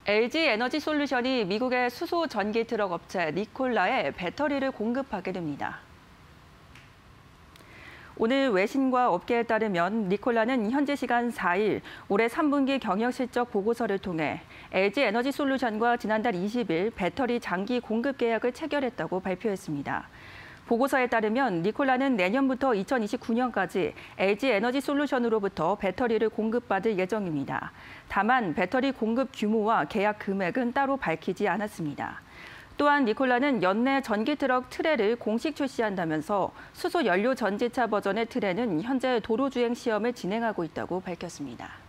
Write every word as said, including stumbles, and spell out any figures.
엘지에너지솔루션이 미국의 수소 전기 트럭 업체 니콜라에 배터리를 공급하게 됩니다. 오늘 외신과 업계에 따르면 니콜라는 현지 시간 사 일 올해 삼 분기 경영 실적 보고서를 통해 엘지에너지솔루션과 지난달 이십 일 배터리 장기 공급 계약을 체결했다고 발표했습니다. 보고서에 따르면 니콜라는 내년부터 이천이십구 년까지 엘지에너지솔루션으로부터 배터리를 공급받을 예정입니다. 다만 배터리 공급 규모와 계약 금액은 따로 밝히지 않았습니다. 또한 니콜라는 연내 전기 트럭 트레를 공식 출시한다면서 수소 연료 전지차 버전의 트레는 현재 도로 주행 시험을 진행하고 있다고 밝혔습니다.